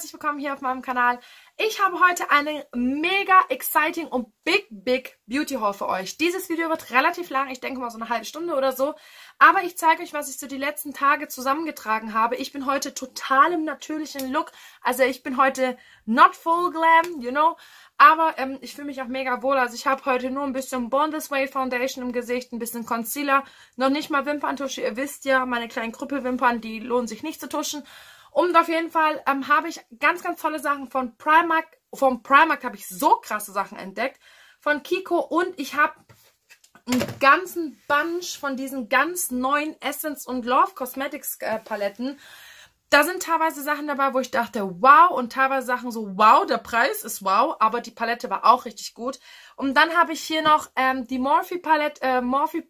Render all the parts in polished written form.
herzlich willkommen hier auf meinem Kanal. Ich habe heute eine mega exciting und big Beauty Haul für euch. Dieses Video wird relativ lang, ich denke mal so eine halbe Stunde oder so. Aber ich zeige euch, was ich so die letzten Tage zusammengetragen habe. Ich bin heute total im natürlichen Look. Also ich bin heute not full glam, you know. Aber ich fühle mich auch mega wohl. Also ich habe heute nur ein bisschen Born This Way Foundation im Gesicht, ein bisschen Concealer. Noch nicht mal Wimperntusche. Ihr wisst ja, meine kleinen Krüppelwimpern, die lohnen sich nicht zu tuschen. Und auf jeden Fall habe ich ganz tolle Sachen von Primark. Vom Primark habe ich so krasse Sachen entdeckt. Von Kiko. Und ich habe einen ganzen Bunch von diesen ganz neuen Essence und Love Cosmetics Paletten. Da sind teilweise Sachen dabei, wo ich dachte, wow. Und teilweise Sachen so, wow, der Preis ist wow. Aber die Palette war auch richtig gut. Und dann habe ich hier noch die Morphe Palette,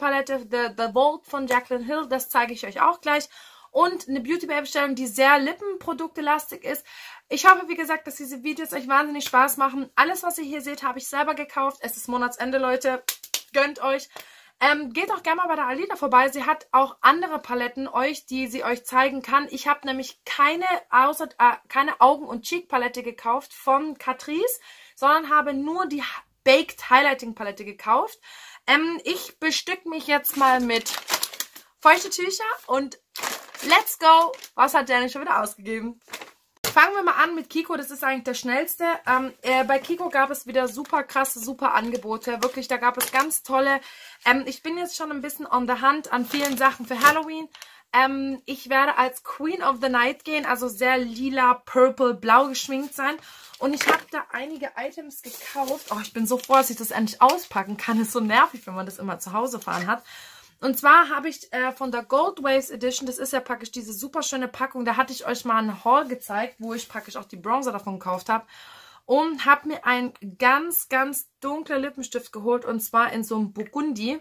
The Vault von Jaclyn Hill. Das zeige ich euch auch gleich. Und eine Beauty Bay Bestellung, die sehr Lippenproduktelastig ist. Ich hoffe, wie gesagt, dass diese Videos euch wahnsinnig Spaß machen. Alles, was ihr hier seht, habe ich selber gekauft. Es ist Monatsende, Leute. Gönnt euch. Geht auch gerne mal bei der Alida vorbei. Sie hat auch andere Paletten, die sie euch zeigen kann. Ich habe nämlich keine Augen- und Cheek-Palette gekauft von Catrice, sondern habe nur die Baked Highlighting Palette gekauft. Ich bestücke mich jetzt mal mit feuchte Tücher und let's go! Was hat Jenny schon wieder ausgegeben? Fangen wir mal an mit Kiko, das ist eigentlich der schnellste. Bei Kiko gab es wieder super krasse, super Angebote. Wirklich, da gab es ganz tolle. Ich bin jetzt schon ein bisschen on the hunt an vielen Sachen für Halloween. Ich werde als Queen of the Night gehen, also sehr lila, purple, blau geschminkt sein. Und ich habe da einige Items gekauft. Oh, ich bin so froh, dass ich das endlich auspacken kann. Ist so nervig, wenn man das immer zu Hause fahren hat. Und zwar habe ich von der Gold Waves Edition, das ist ja praktisch diese super schöne Packung, da hatte ich euch mal einen Haul gezeigt, wo ich praktisch auch die Bronzer davon gekauft habe. Und habe mir einen ganz dunkler Lippenstift geholt, und zwar in so einem Burgundy,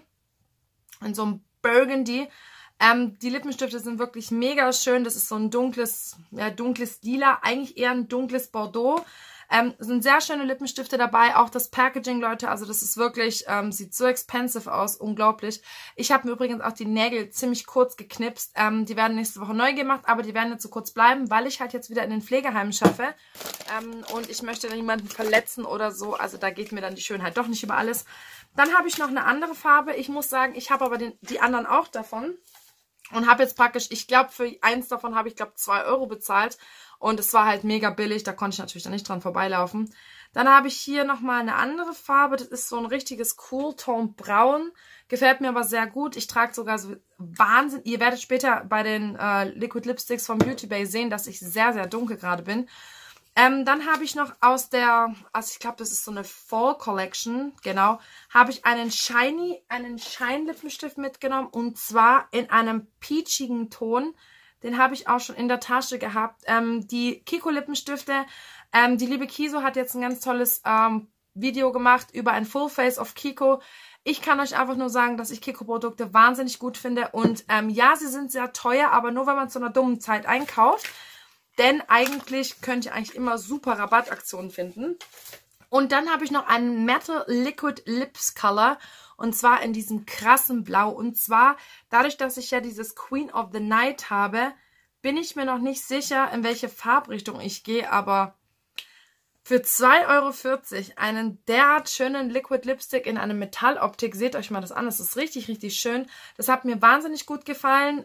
in so einem Burgundy. Die Lippenstifte sind wirklich mega schön, das ist so ein dunkles Lila, eigentlich eher ein dunkles Bordeaux. Es sind sehr schöne Lippenstifte dabei, auch das Packaging, Leute, also das ist wirklich, sieht so expensive aus, unglaublich. Ich habe mir übrigens auch die Nägel ziemlich kurz geknipst, die werden nächste Woche neu gemacht, aber die werden jetzt so kurz bleiben, weil ich halt jetzt wieder in den Pflegeheimen schaffe und ich möchte niemanden verletzen oder so, also da geht mir dann die Schönheit doch nicht über alles. Dann habe ich noch eine andere Farbe, ich muss sagen, ich habe aber die anderen auch davon. Und habe jetzt praktisch, ich glaube, für eins davon habe ich, glaube 2 Euro bezahlt. Und es war halt mega billig, da konnte ich natürlich dann nicht dran vorbeilaufen. Dann habe ich hier nochmal eine andere Farbe, das ist so ein richtiges Cool Tone Braun. Gefällt mir aber sehr gut. Ich trage sogar so Wahnsinn. Ihr werdet später bei den Liquid Lipsticks von Beauty Bay sehen, dass ich sehr dunkel gerade bin. Dann habe ich noch aus der, also ich glaube, das ist so eine Fall Collection, genau, habe ich einen Shine Lippenstift mitgenommen, und zwar in einem peachigen Ton. Den habe ich auch schon in der Tasche gehabt. Die Kiko Lippenstifte, die liebe Kiso hat jetzt ein ganz tolles Video gemacht über ein Full Face of Kiko. Ich kann euch einfach nur sagen, dass ich Kiko-Produkte wahnsinnig gut finde. Und ja, sie sind sehr teuer, aber nur wenn man zu einer dummen Zeit einkauft. Denn eigentlich könnt ihr eigentlich immer super Rabattaktionen finden. Und dann habe ich noch einen Matte Liquid Lips Color. Und zwar in diesem krassen Blau. Und zwar, dadurch, dass ich ja dieses Queen of the Night habe, bin ich mir noch nicht sicher, in welche Farbrichtung ich gehe. Aber für 2,40 € einen derart schönen Liquid Lipstick in einer Metalloptik, seht euch mal das an. Das ist richtig schön. Das hat mir wahnsinnig gut gefallen.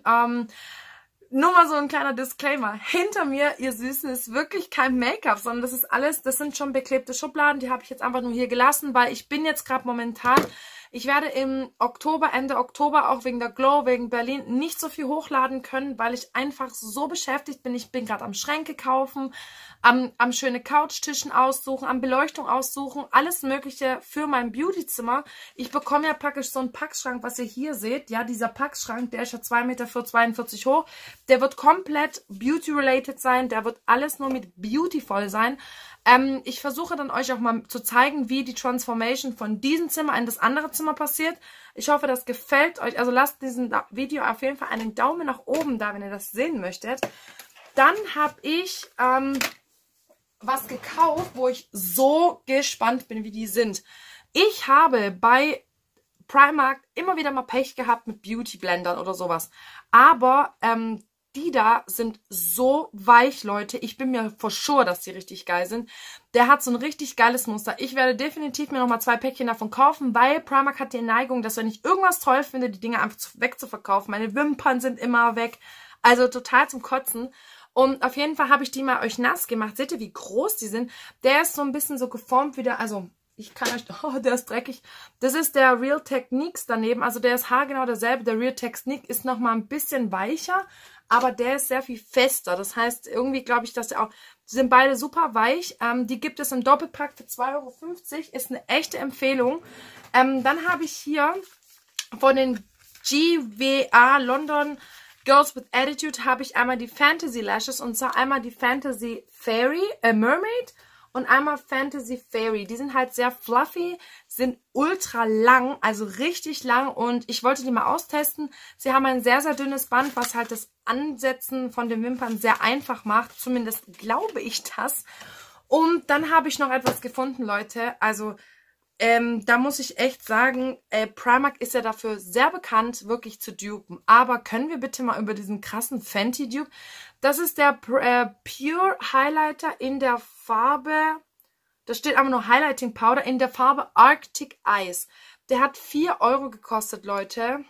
Nur mal so ein kleiner Disclaimer. Hinter mir, ihr Süßen, ist wirklich kein Make-up, sondern das ist alles, das sind schon beklebte Schubladen. Die habe ich jetzt einfach nur hier gelassen, weil ich bin jetzt gerade momentan, ich werde im Oktober, Ende Oktober, auch wegen der Glow, wegen Berlin, nicht so viel hochladen können, weil ich einfach so beschäftigt bin. Ich bin gerade am Schränke kaufen, am schöne Couchtischen aussuchen, am Beleuchtung aussuchen, alles Mögliche für mein Beautyzimmer. Ich bekomme ja praktisch so einen Packschrank, was ihr hier seht. Ja, dieser Packschrank, der ist ja 2,42 Meter hoch. Der wird komplett Beauty-related sein. Der wird alles nur mit Beauty voll sein. Ich versuche dann euch auch mal zu zeigen, wie die Transformation von diesem Zimmer in das andere Zimmer passiert. Ich hoffe, das gefällt euch. Also lasst diesem Video auf jeden Fall einen Daumen nach oben da, wenn ihr das sehen möchtet. Dann habe ich was gekauft, wo ich so gespannt bin, wie die sind. Ich habe bei Primark immer wieder mal Pech gehabt mit Beauty Blendern oder sowas. Aber die da sind so weich, Leute. Ich bin mir for sure, dass die richtig geil sind. Der hat so ein richtig geiles Muster. Ich werde definitiv mir nochmal 2 Päckchen davon kaufen, weil Primark hat die Neigung, dass wenn ich irgendwas toll finde, die Dinge einfach wegzuverkaufen. Meine Wimpern sind immer weg. Also total zum Kotzen. Und auf jeden Fall habe ich die mal euch nass gemacht. Seht ihr, wie groß die sind? Der ist so ein bisschen so geformt wie der, also ich kann euch, oh, der ist dreckig. Das ist der Real Techniques daneben. Also der ist haargenau derselbe. Der Real Technique ist nochmal ein bisschen weicher, aber der ist sehr viel fester. Das heißt, irgendwie glaube ich, dass der auch, die sind beide super weich. Die gibt es im Doppelpack für 2,50 €. Ist eine echte Empfehlung. Dann habe ich hier von den GWA London Girls with Attitude habe ich einmal die Fantasy Lashes und zwar einmal die Fantasy Fairy, Mermaid und einmal Fantasy Fairy. Die sind halt sehr fluffy, sind ultra lang, also richtig lang und ich wollte die mal austesten. Sie haben ein sehr, sehr dünnes Band, was halt das Ansetzen von den Wimpern sehr einfach macht. Zumindest glaube ich das. Und dann habe ich noch etwas gefunden, Leute. Also da muss ich echt sagen, Primark ist ja dafür sehr bekannt, wirklich zu dupen. Aber können wir bitte mal über diesen krassen Fenty Dupe? Das ist der Pure Highlighter in der Farbe, da steht einfach nur Highlighting Powder, in der Farbe Arctic Ice. Der hat 4 € gekostet, Leute.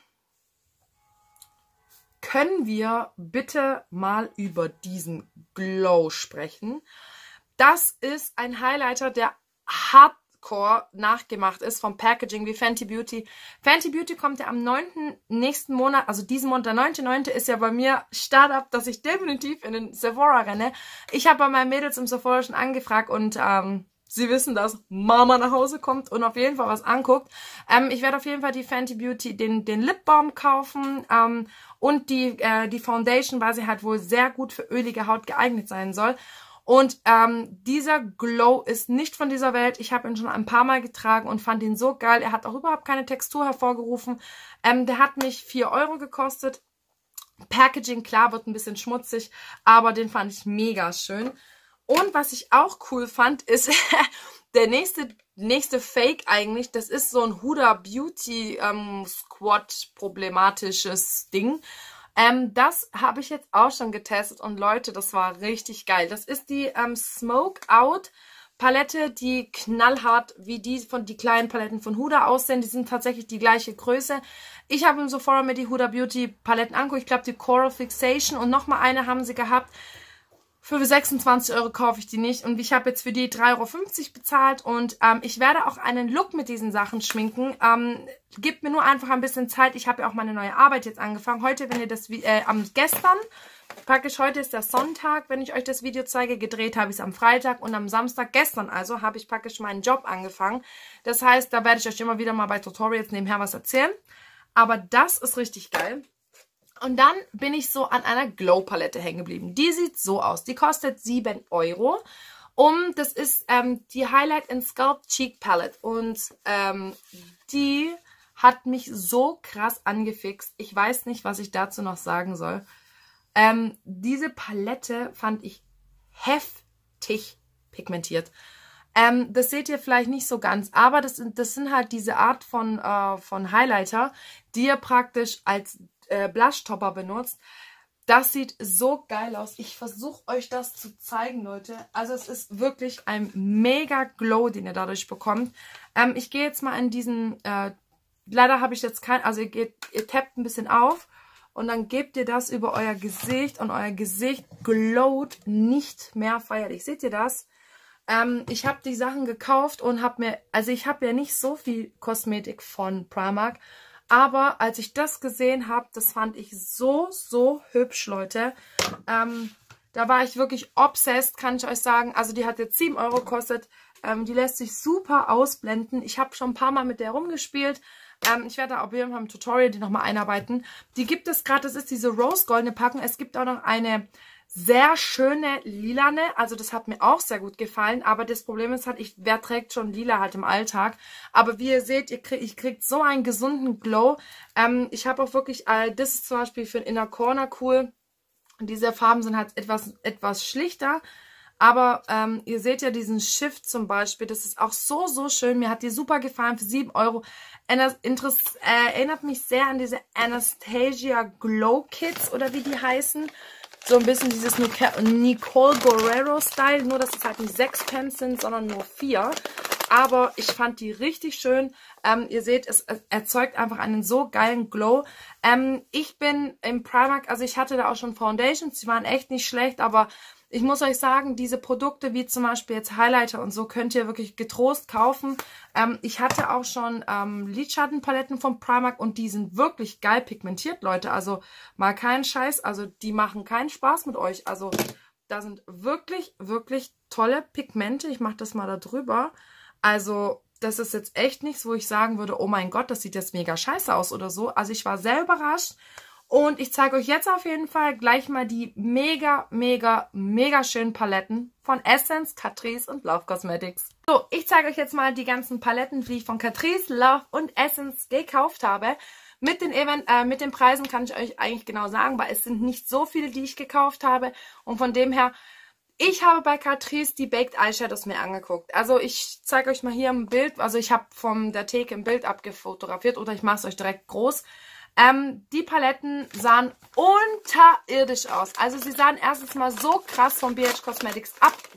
Können wir bitte mal über diesen Glow sprechen? Das ist ein Highlighter, der hart nachgemacht ist vom Packaging wie Fenty Beauty. Fenty Beauty kommt ja am 9. nächsten Monat, also diesen Monat, der 9.9. ist ja bei mir Startup, dass ich definitiv in den Sephora renne. Ich habe bei meinen Mädels im Sephora schon angefragt und sie wissen, dass Mama nach Hause kommt und auf jeden Fall was anguckt. Ich werde auf jeden Fall die Fenty Beauty, den Lip Balm kaufen und die Foundation, weil sie halt wohl sehr gut für ölige Haut geeignet sein soll. Und dieser Glow ist nicht von dieser Welt. Ich habe ihn schon ein paar Mal getragen und fand ihn so geil. Er hat auch überhaupt keine Textur hervorgerufen. Der hat mich 4 € gekostet. Packaging, klar, wird ein bisschen schmutzig, aber den fand ich mega schön. Und was ich auch cool fand, ist der nächste Fake eigentlich. Das ist so ein Huda Beauty Squad problematisches Ding. Das habe ich jetzt auch schon getestet und Leute, das war richtig geil. Das ist die Smoke Out Palette, die knallhart wie die kleinen Paletten von Huda aussehen. Die sind tatsächlich die gleiche Größe. Ich habe im Sephora mir die Huda Beauty Paletten angeguckt. Ich glaube die Coral Fixation und nochmal eine haben sie gehabt. Für 26 € kaufe ich die nicht und ich habe jetzt für die 3,50 € bezahlt und ich werde auch einen Look mit diesen Sachen schminken. Gebt mir nur einfach ein bisschen Zeit. Ich habe ja auch meine neue Arbeit jetzt angefangen. Heute, wenn ihr das, gestern, praktisch heute ist der Sonntag, wenn ich euch das Video zeige. Gedreht habe ich es am Freitag und am Samstag, gestern also, habe ich praktisch meinen Job angefangen. Das heißt, da werde ich euch immer wieder mal bei Tutorials nebenher was erzählen. Aber das ist richtig geil. Und dann bin ich so an einer Glow-Palette hängen geblieben. Die sieht so aus. Die kostet 7 €. Und das ist die Highlight and Sculpt Cheek Palette. Und die hat mich so krass angefixt. Ich weiß nicht, was ich dazu noch sagen soll. Diese Palette fand ich heftig pigmentiert. Das seht ihr vielleicht nicht so ganz, aber das sind halt diese Art von Highlighter, die ihr praktisch als Blushtopper benutzt. Das sieht so geil aus. Ich versuche euch das zu zeigen, Leute. Also es ist wirklich ein mega Glow, den ihr dadurch bekommt. Ich gehe jetzt mal in diesen, leider habe ich jetzt kein, also ihr tappt ein bisschen auf und dann gebt ihr das über euer Gesicht und euer Gesicht glowt nicht mehr feierlich. Seht ihr das? Ich habe die Sachen gekauft und habe mir, also ich habe ja nicht so viel Kosmetik von Primark, aber als ich das gesehen habe, das fand ich so, so hübsch, Leute. Da war ich wirklich obsessed, kann ich euch sagen. Also die hat jetzt 7 € gekostet. Die lässt sich super ausblenden. Ich habe schon ein paar Mal mit der rumgespielt. Ich werde da auf jeden Fall im Tutorial die nochmal einarbeiten. Die gibt es gerade, das ist diese Rose-goldene Packung. Es gibt auch noch eine sehr schöne lilane, also das hat mir auch sehr gut gefallen, aber das Problem ist halt, wer trägt schon lila halt im Alltag, aber wie ihr seht, ich kriegt so einen gesunden Glow. Ich habe auch wirklich, das ist zum Beispiel für den Inner Corner cool, diese Farben sind halt etwas schlichter, Aber ihr seht ja diesen Shift zum Beispiel. Das ist auch so, so schön. Mir hat die super gefallen für 7 Euro. Erinnert mich sehr an diese Anastasia Glow Kits oder wie die heißen. So ein bisschen dieses Nicole Guerrero-Style. Nur, dass es halt nicht 6 Pence sind, sondern nur 4. Aber ich fand die richtig schön. Ihr seht, es erzeugt einfach einen so geilen Glow. Ich bin im Primark, also ich hatte da auch schon Foundations, die waren echt nicht schlecht, aber ich muss euch sagen, diese Produkte wie zum Beispiel jetzt Highlighter und so könnt ihr wirklich getrost kaufen. Ich hatte auch schon Lidschattenpaletten vom Primark und die sind wirklich geil pigmentiert, Leute. Also mal keinen Scheiß, also die machen keinen Spaß mit euch. Also da sind wirklich, wirklich tolle Pigmente. Ich mache das mal da drüber. Also das ist jetzt echt nichts, wo ich sagen würde, oh mein Gott, das sieht jetzt mega scheiße aus oder so. Also ich war sehr überrascht. Und ich zeige euch jetzt auf jeden Fall gleich mal die mega, mega, mega schönen Paletten von Essence, Catrice und Love Cosmetics. So, ich zeige euch jetzt mal die ganzen Paletten, die ich von Catrice, Love und Essence gekauft habe. Mit den Preisen kann ich euch eigentlich genau sagen, weil es sind nicht so viele, die ich gekauft habe. Und von dem her, ich habe bei Catrice die Baked Eyeshadows mir angeguckt. Also ich zeige euch mal hier ein Bild. Also ich habe von der Theke ein Bild abgefotografiert oder ich mache es euch direkt groß. Die Paletten sahen unterirdisch aus. Also sie sahen erstens mal so krass von BH Cosmetics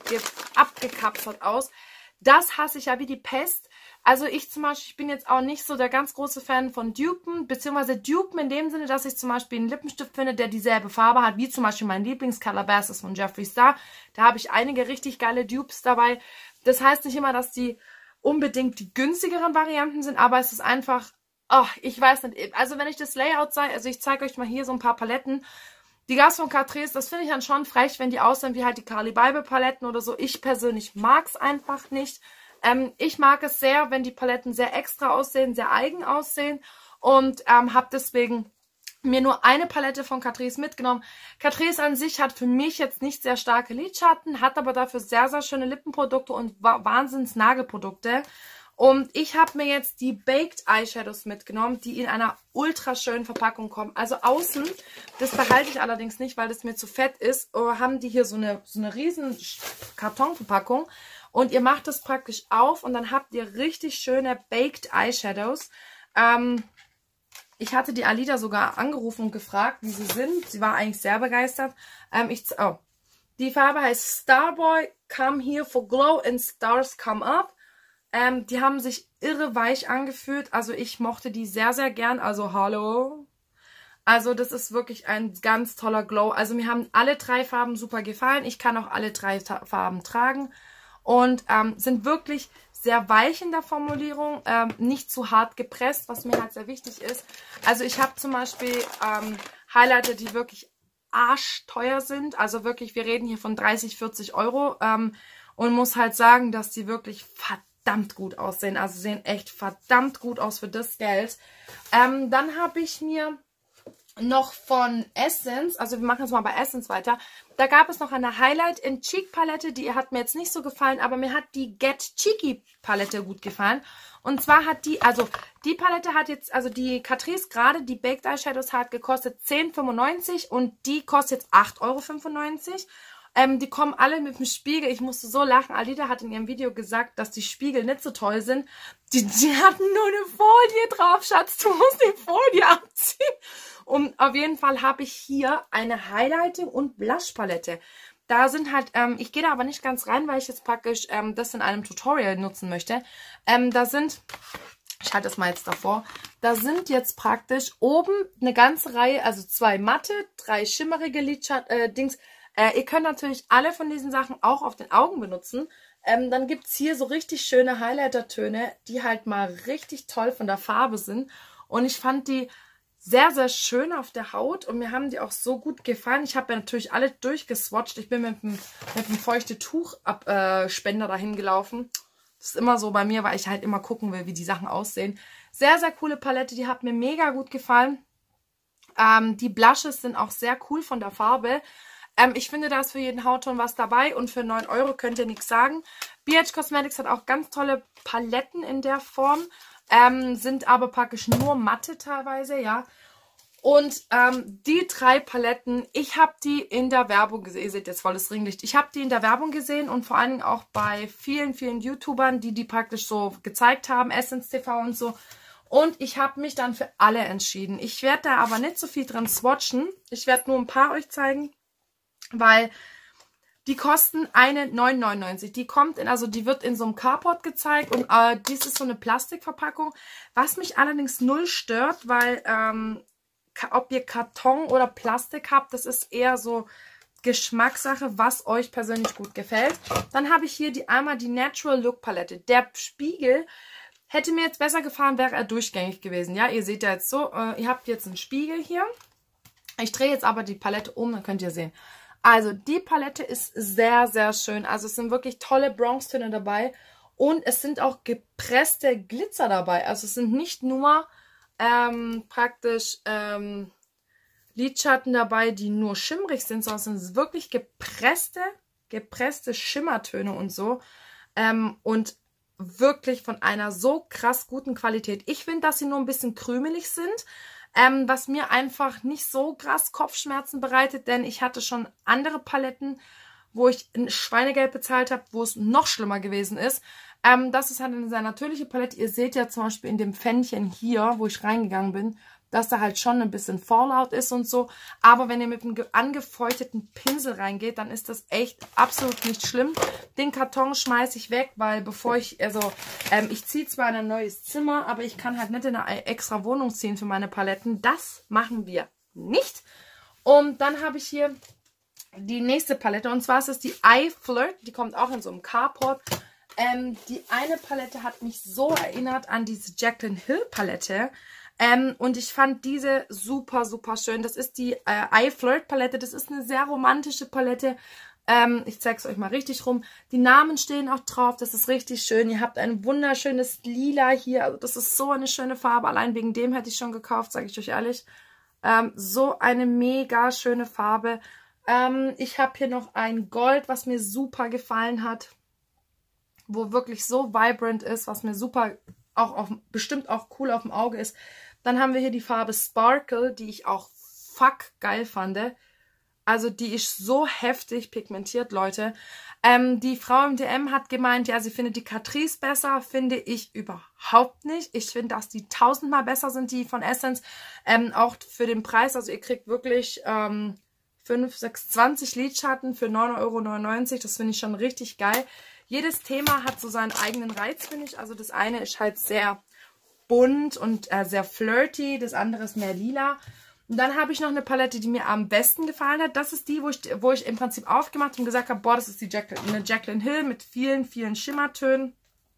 abgekapselt aus. Das hasse ich ja wie die Pest. Also ich zum Beispiel, ich bin jetzt auch nicht so der ganz große Fan von Dupen, beziehungsweise Dupen in dem Sinne, dass ich zum Beispiel einen Lippenstift finde, der dieselbe Farbe hat, wie zum Beispiel mein Lieblings-Color ist von Jeffree Star. Da habe ich einige richtig geile Dupes dabei. Das heißt nicht immer, dass die unbedingt die günstigeren Varianten sind, aber es ist einfach... Oh, ich weiß nicht. Also wenn ich das Layout zeige, also ich zeige euch mal hier so ein paar Paletten. Die Gas von Catrice, das finde ich dann schon frech, wenn die aussehen wie halt die Carli Bybel Paletten oder so. Ich persönlich mag es einfach nicht. Ich mag es sehr, wenn die Paletten sehr extra aussehen, sehr eigen aussehen. Und habe deswegen mir nur eine Palette von Catrice mitgenommen. Catrice an sich hat für mich jetzt nicht sehr starke Lidschatten, hat aber dafür sehr, sehr schöne Lippenprodukte und Wahnsinns-Nagelprodukte. Und ich habe mir jetzt die Baked Eyeshadows mitgenommen, die in einer ultra schönen Verpackung kommen. Also außen, das behalte ich allerdings nicht, weil das mir zu fett ist, haben die hier so eine riesen Kartonverpackung. Und ihr macht das praktisch auf und dann habt ihr richtig schöne Baked Eyeshadows. Ich hatte die Alida sogar angerufen und gefragt, wie sie sind. Sie war eigentlich sehr begeistert. Die Farbe heißt Starboy, Come Here for Glow and Stars Come Up. Die haben sich irre weich angefühlt. Also ich mochte die sehr, sehr gern. Also hallo. Also das ist wirklich ein ganz toller Glow. Also mir haben alle 3 Farben super gefallen. Ich kann auch alle 3 Farben tragen. Und sind wirklich sehr weich in der Formulierung. Nicht zu hart gepresst, was mir halt sehr wichtig ist. Also ich habe zum Beispiel Highlighter, die wirklich arschteuer sind. Also wirklich, wir reden hier von 30, 40 Euro. Und muss halt sagen, dass die wirklich verdammt gut aussehen. Also sehen echt verdammt gut aus für das Geld. Dann habe ich mir noch von Essence, also wir machen jetzt mal bei Essence weiter, da gab es noch eine Highlight in Cheek Palette, die hat mir jetzt nicht so gefallen, aber mir hat die Get Cheeky Palette gut gefallen. Und zwar hat die, also die Palette hat jetzt, also die Catrice gerade, die Baked Eyeshadows hat gekostet 10,95 und die kostet jetzt 8,95 Euro. Die kommen alle mit dem Spiegel. Ich musste so lachen. Alida hat in ihrem Video gesagt, dass die Spiegel nicht so toll sind. Die hatten nur eine Folie drauf, Schatz. Du musst die Folie abziehen. Und auf jeden Fall habe ich hier eine Highlighting- und Blush-Palette. Da sind halt, ich gehe da aber nicht ganz rein, weil ich jetzt praktisch das in einem Tutorial nutzen möchte. Da sind... Ich halte das mal jetzt davor. Da sind jetzt praktisch oben eine ganze Reihe, also 2 matte, 3 schimmerige Lidschatten-Dings. Ihr könnt natürlich alle von diesen Sachen auch auf den Augen benutzen. Dann gibt es hier so richtig schöne Highlighter-Töne, die halt mal richtig toll von der Farbe sind. Und ich fand die sehr, sehr schön auf der Haut und mir haben die auch so gut gefallen. Ich habe ja natürlich alle durchgeswatcht. Ich bin mit einem feuchten Tuchspender dahin gelaufen. Das ist immer so bei mir, weil ich halt immer gucken will, wie die Sachen aussehen. Sehr, sehr coole Palette, die hat mir mega gut gefallen. Die Blushes sind auch sehr cool von der Farbe. Ich finde, da ist für jeden Hautton was dabei und für 9 Euro könnt ihr nichts sagen. BH Cosmetics hat auch ganz tolle Paletten in der Form, sind aber praktisch nur matte teilweise, ja. Und die 3 Paletten, ich habe die in der Werbung gesehen. Ihr seht jetzt volles Ringlicht. Ich habe die in der Werbung gesehen und vor allen Dingen auch bei vielen, vielen YouTubern, die praktisch so gezeigt haben, Essence TV und so. Und ich habe mich dann für alle entschieden. Ich werde da aber nicht so viel dran swatchen. Ich werde nur ein paar euch zeigen, weil die kosten eine 9,99. Die kommt in, also die wird in so einem Carport gezeigt und dies ist so eine Plastikverpackung. Was mich allerdings null stört, weil ob ihr Karton oder Plastik habt, das ist eher so Geschmackssache, was euch persönlich gut gefällt. Dann habe ich hier einmal die Natural Look Palette. Der Spiegel hätte mir jetzt besser gefallen, wäre er durchgängig gewesen. Ja, ihr seht ja jetzt so, ihr habt jetzt einen Spiegel hier. Ich drehe jetzt aber die Palette um, dann könnt ihr sehen. Also die Palette ist sehr, sehr schön. Also es sind wirklich tolle Bronzetöne dabei. Und es sind auch gepresste Glitzer dabei. Also es sind nicht nur praktisch Lidschatten dabei, die nur schimmrig sind, sondern es sind wirklich gepresste Schimmertöne und so. Und wirklich von einer so krass guten Qualität. Ich finde, dass sie nur ein bisschen krümelig sind, was mir einfach nicht so krass Kopfschmerzen bereitet, denn ich hatte schon andere Paletten, wo ich ein Schweinegeld bezahlt habe, wo es noch schlimmer gewesen ist. Das ist halt eine sehr natürliche Palette. Ihr seht ja zum Beispiel in dem Pfännchen hier, wo ich reingegangen bin, dass da halt schon ein bisschen Fallout ist und so. Aber wenn ihr mit einem angefeuchteten Pinsel reingeht, dann ist das echt absolut nicht schlimm. Den Karton schmeiße ich weg, weil bevor ich, ich ziehe zwar in ein neues Zimmer, aber ich kann halt nicht in eine extra Wohnung ziehen für meine Paletten. Das machen wir nicht. Und dann habe ich hier die nächste Palette und zwar ist es die Eye Flirt. Die kommt auch in so einem Carport. Die eine Palette hat mich so erinnert an diese Jaclyn Hill Palette. Und ich fand diese super, super schön. Das ist die Eye Flirt Palette. Das ist eine sehr romantische Palette. Ich zeige es euch mal richtig rum. Die Namen stehen auch drauf. Das ist richtig schön. Ihr habt ein wunderschönes Lila hier. Also das ist so eine schöne Farbe. Allein wegen dem hätte ich schon gekauft, sage ich euch ehrlich. So eine mega schöne Farbe. Ich habe hier noch ein Gold, was mir super gefallen hat. Wo wirklich so vibrant ist, was mir super, bestimmt auch cool auf dem Auge ist. Dann haben wir hier die Farbe Sparkle, die ich auch fuck geil fand. Also die ist so heftig pigmentiert, Leute. Die Frau im DM hat gemeint, ja, sie findet die Catrice besser. Finde ich überhaupt nicht. Ich finde, dass die 1000-mal besser sind, die von Essence. Auch für den Preis, also ihr kriegt wirklich 5, 6, 20 Lidschatten für 9,99 €. Das finde ich schon richtig geil. Jedes Thema hat so seinen eigenen Reiz, finde ich. Also das eine ist halt sehr bunt und sehr flirty, das andere ist mehr lila. Und dann habe ich noch eine Palette, die mir am besten gefallen hat. Das ist die, wo ich im Prinzip aufgemacht habe und gesagt habe, boah, das ist eine Jaclyn Hill mit vielen, vielen Schimmertönen.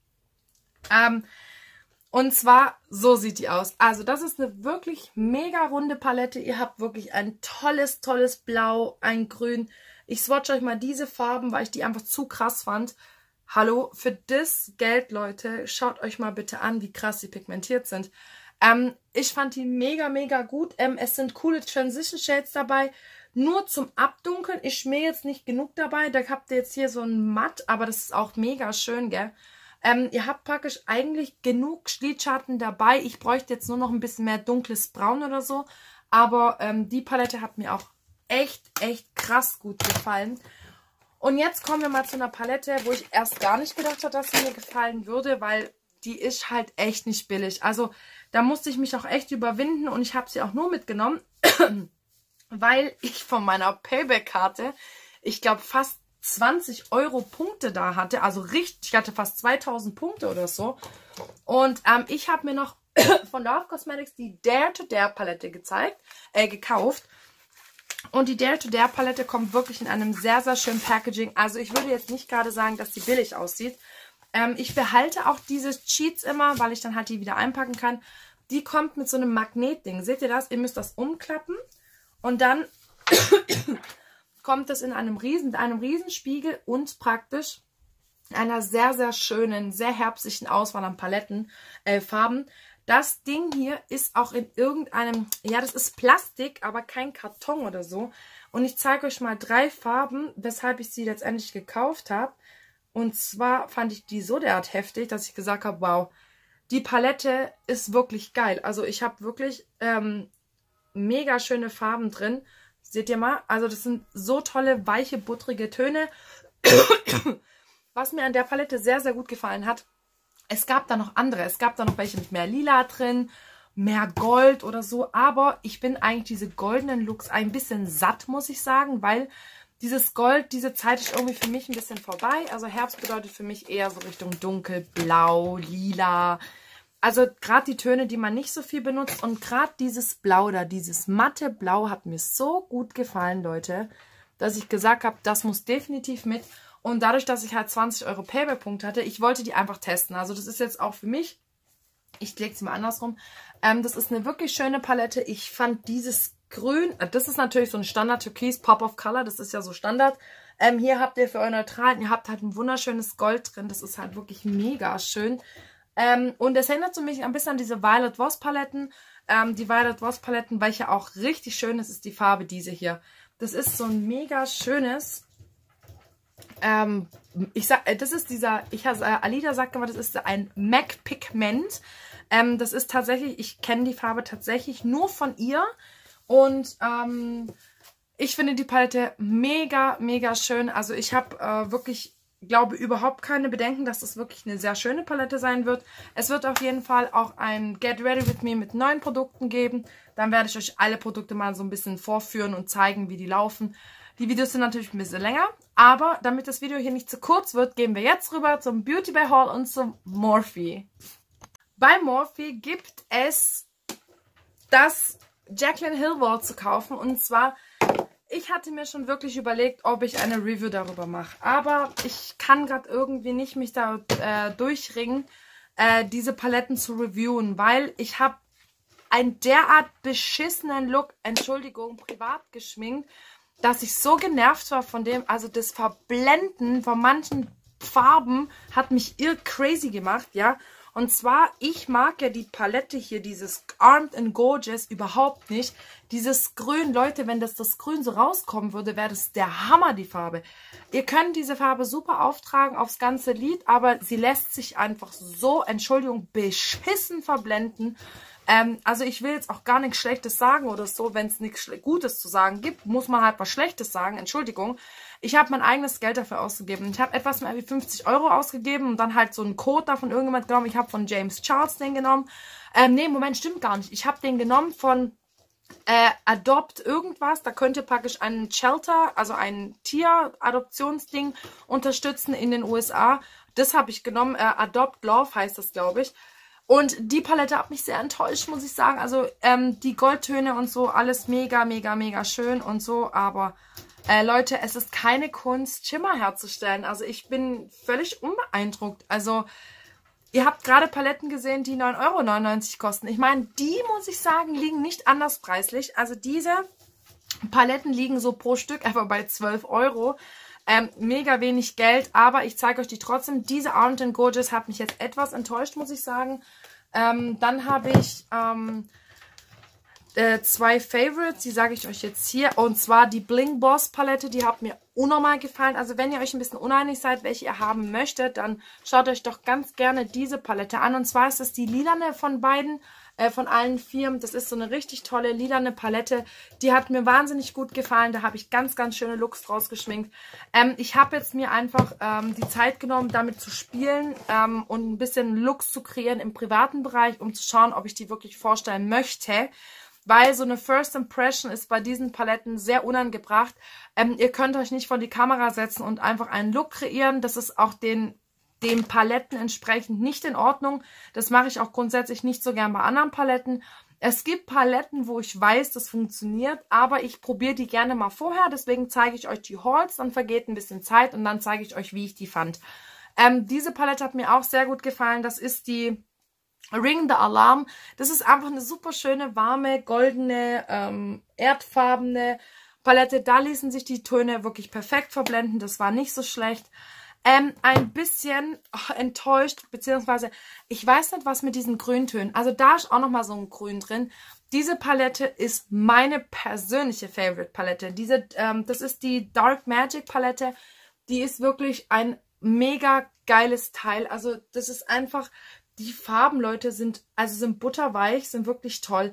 Und zwar, so sieht die aus. Also das ist eine wirklich mega runde Palette. Ihr habt wirklich ein tolles, tolles Blau, ein Grün. Ich swatche euch mal diese Farben, weil ich die einfach zu krass fand. Hallo, für das Geld, Leute, schaut euch mal bitte an, wie krass die pigmentiert sind. Ich fand die mega, mega gut. Es sind coole Transition Shades dabei. Nur zum Abdunkeln ist mir jetzt nicht genug dabei. Da habt ihr jetzt hier so ein Matt, aber das ist auch mega schön, gell? Ihr habt praktisch eigentlich genug Lidschatten dabei. Ich bräuchte jetzt nur noch ein bisschen mehr dunkles Braun oder so. Aber die Palette hat mir auch echt, echt krass gut gefallen. Und jetzt kommen wir mal zu einer Palette, wo ich erst gar nicht gedacht habe, dass sie mir gefallen würde, weil die ist halt echt nicht billig. Also da musste ich mich auch echt überwinden und ich habe sie auch nur mitgenommen, weil ich von meiner Payback-Karte, ich glaube, fast 20 € Punkte da hatte. Also richtig, ich hatte fast 2000 Punkte oder so. Und ich habe mir noch von Love Cosmetics die Dare to Dare Palette gekauft. Und die Dare to Dare Palette kommt wirklich in einem sehr, sehr schönen Packaging. Also ich würde jetzt nicht gerade sagen, dass die billig aussieht. Ich behalte auch diese Cheats immer, weil ich dann halt die wieder einpacken kann. Die kommt mit so einem Magnetding. Seht ihr das? Ihr müsst das umklappen. Und dann kommt das in einem Riesenspiegel und praktisch einer sehr, sehr schönen, sehr herbstlichen Auswahl an Farben. Das Ding hier ist auch in irgendeinem, ja, das ist Plastik, aber kein Karton oder so. Und ich zeige euch mal 3 Farben, weshalb ich sie letztendlich gekauft habe. Und zwar fand ich die so derart heftig, dass ich gesagt habe, wow, die Palette ist wirklich geil. Also ich habe wirklich mega schöne Farben drin. Seht ihr mal? Also das sind so tolle, weiche, buttrige Töne. Was mir an der Palette sehr, sehr gut gefallen hat, es gab da noch andere. Es gab da noch welche mit mehr Lila drin, mehr Gold oder so. Aber ich bin eigentlich diese goldenen Looks ein bisschen satt, muss ich sagen, weil dieses Gold, diese Zeit ist irgendwie für mich ein bisschen vorbei. Also Herbst bedeutet für mich eher so Richtung dunkelblau, lila. Also gerade die Töne, die man nicht so viel benutzt. Und gerade dieses Blau da, dieses matte Blau hat mir so gut gefallen, Leute, dass ich gesagt habe, das muss definitiv mit. Und dadurch, dass ich halt 20 € Payback-Punkte hatte, ich wollte die einfach testen. Also das ist jetzt auch für mich, ich lege es mal andersrum, das ist eine wirklich schöne Palette. Ich fand dieses Grün, das ist natürlich so ein Standard-Türkis, Pop-of-Color, das ist ja so Standard. Hier habt ihr für eure Neutralen, ihr habt halt ein wunderschönes Gold drin, das ist halt wirklich mega schön. Und es erinnert so mich ein bisschen an diese Violet Voss Paletten. Die Violet Voss Paletten, welche auch richtig schön ist, ist die Farbe diese hier. Das ist so ein mega schönes, das ist dieser, Alida sagt immer, das ist ein MAC Pigment. Das ist tatsächlich, ich kenne die Farbe tatsächlich nur von ihr. Und ich finde die Palette mega, mega schön. Also ich habe wirklich, glaube überhaupt keine Bedenken, dass das wirklich eine sehr schöne Palette sein wird. Es wird auf jeden Fall auch ein Get Ready With Me mit neuen Produkten geben. Dann werde ich euch alle Produkte mal so ein bisschen vorführen und zeigen, wie die laufen. Die Videos sind natürlich ein bisschen länger, aber damit das Video hier nicht zu kurz wird, gehen wir jetzt rüber zum Beauty Bay Haul und zum Morphe. Bei Morphe gibt es das Jaclyn Hill Wall zu kaufen, und zwar, ich hatte mir schon wirklich überlegt, ob ich eine Review darüber mache, aber ich kann gerade irgendwie nicht mich da durchringen, diese Paletten zu reviewen, weil ich habe einen derart beschissenen Look, Entschuldigung, privat geschminkt, dass ich so genervt war von dem, also das Verblenden von manchen Farben hat mich crazy gemacht, ja. Und zwar, ich mag ja die Palette hier, dieses Armed and Gorgeous, überhaupt nicht. Dieses Grün, Leute, wenn das Grün so rauskommen würde, wäre das der Hammer, die Farbe. Ihr könnt diese Farbe super auftragen aufs ganze Lid, aber sie lässt sich einfach so, Entschuldigung, beschissen verblenden. Also ich will jetzt auch gar nichts Schlechtes sagen oder so. Wenn es nichts Gutes zu sagen gibt, muss man halt was Schlechtes sagen. Entschuldigung. Ich habe mein eigenes Geld dafür ausgegeben. Ich habe etwas mehr wie 50 € ausgegeben und dann halt so einen Code da von irgendjemand genommen. Ich habe von James Charles den genommen. Nee, Moment, stimmt gar nicht. Ich habe den genommen von Adopt irgendwas. Da könnt ihr praktisch einen Shelter, also ein Tieradoptionsding unterstützen in den USA. Das habe ich genommen. Adopt Love heißt das, glaube ich. Und die Palette hat mich sehr enttäuscht, muss ich sagen. Also die Goldtöne und so, alles mega, mega, mega schön und so. Aber Leute, es ist keine Kunst, Schimmer herzustellen. Also ich bin völlig unbeeindruckt. Also ihr habt gerade Paletten gesehen, die 9,99 € kosten. Ich meine, die, muss ich sagen, liegen nicht anders preislich. Also diese Paletten liegen so pro Stück einfach bei 12 €. Mega wenig Geld, aber ich zeige euch die trotzdem. Diese Armed & Gorgeous hat mich jetzt etwas enttäuscht, muss ich sagen. Dann habe ich zwei Favorites, die sage ich euch jetzt hier. Und zwar die Bling Boss Palette, die hat mir unnormal gefallen. Also wenn ihr euch ein bisschen uneinig seid, welche ihr haben möchtet, dann schaut euch doch ganz gerne diese Palette an. Und zwar ist es die lilane von beiden, von allen vier. Das ist so eine richtig tolle lilane Palette. Die hat mir wahnsinnig gut gefallen. Da habe ich ganz, ganz schöne Looks draus geschminkt. Ich habe jetzt mir einfach die Zeit genommen, damit zu spielen und ein bisschen Looks zu kreieren im privaten Bereich, um zu schauen, ob ich die wirklich vorstellen möchte. Weil so eine First Impression ist bei diesen Paletten sehr unangebracht. Ihr könnt euch nicht vor die Kamera setzen und einfach einen Look kreieren. Das ist auch den Paletten entsprechend nicht in Ordnung. Das mache ich auch grundsätzlich nicht so gern bei anderen Paletten. Es gibt Paletten, wo ich weiß, das funktioniert, aber ich probiere die gerne mal vorher. Deswegen zeige ich euch die Hauls, dann vergeht ein bisschen Zeit und dann zeige ich euch, wie ich die fand. Diese Palette hat mir auch sehr gut gefallen. Das ist die Ring the Alarm. Das ist einfach eine super schöne, warme, goldene, erdfarbene Palette. Da ließen sich die Töne wirklich perfekt verblenden. Das war nicht so schlecht. Ein bisschen enttäuscht, beziehungsweise ich weiß nicht, was mit diesen Grüntönen. Also da ist auch nochmal so ein Grün drin. Diese Palette ist meine persönliche Favorite-Palette. Das ist die Dark Magic Palette. Die ist wirklich ein mega geiles Teil. Also das ist einfach... Die Farben, Leute, sind butterweich, sind wirklich toll.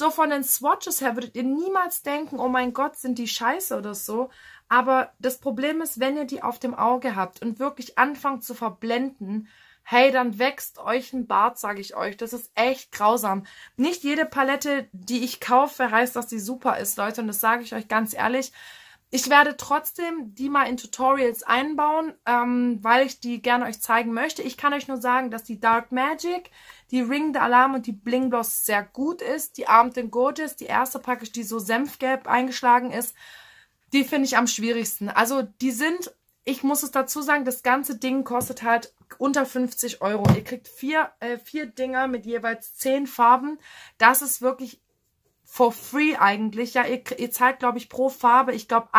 So von den Swatches her würdet ihr niemals denken, oh mein Gott, sind die scheiße oder so. Aber das Problem ist, wenn ihr die auf dem Auge habt und wirklich anfangt zu verblenden, hey, dann wächst euch ein Bart, sage ich euch. Das ist echt grausam. Nicht jede Palette, die ich kaufe, heißt, dass die super ist, Leute. Und das sage ich euch ganz ehrlich. Ich werde trotzdem die mal in Tutorials einbauen, weil ich die gerne euch zeigen möchte. Ich kann euch nur sagen, dass die Dark Magic, die Ring the Alarm und die Bling Gloss sehr gut ist. Die Armed and Gorgeous, die erste praktisch, die so senfgelb eingeschlagen ist, die finde ich am schwierigsten. Also die sind, ich muss es dazu sagen, das ganze Ding kostet halt unter 50 €. Ihr kriegt vier Dinger mit jeweils 10 Farben. Das ist wirklich for free eigentlich. Ja, ihr zahlt, glaube ich, pro Farbe, ich glaube,